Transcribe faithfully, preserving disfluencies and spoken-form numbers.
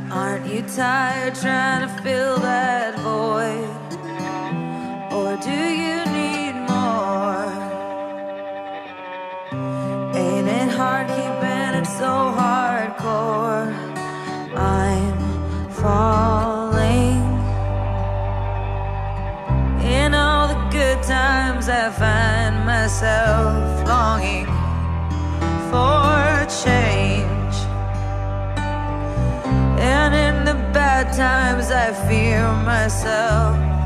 Aren't you tired trying to fill that void? Or do you need more? Ain't it hard keeping it so hardcore? I'm falling. In all the good times I find myself longing for change, and in the bad times I fear myself.